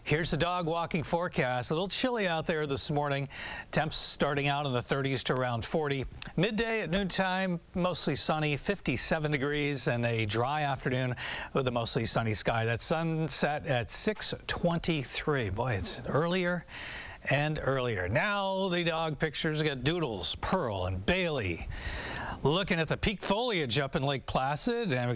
Here's the dog walking forecast. A little chilly out there this morning. Temps starting out in the 30s to around 40. Midday at noontime, mostly sunny, 57 degrees, and a dry afternoon with a mostly sunny sky. That sunset at 6:23. Boy, it's earlier and earlier. Now the dog pictures. We got Doodles, Pearl, and Bailey looking at the peak foliage up in Lake Placid. And